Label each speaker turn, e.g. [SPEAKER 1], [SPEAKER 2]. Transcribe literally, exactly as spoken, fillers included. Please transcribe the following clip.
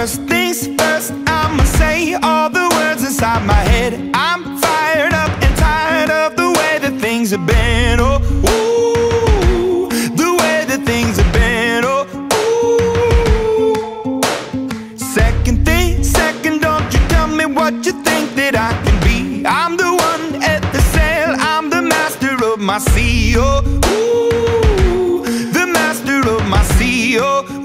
[SPEAKER 1] First things first, I'ma say all the words inside my head. I'm fired up and tired of the way that things have been. Oh, ooh, the way that things have been. Oh, ooh. Second thing, second, don't you tell me what you think that I can be. I'm the one at the sail, I'm the master of my sea. Oh, ooh, the master of my sea. Oh,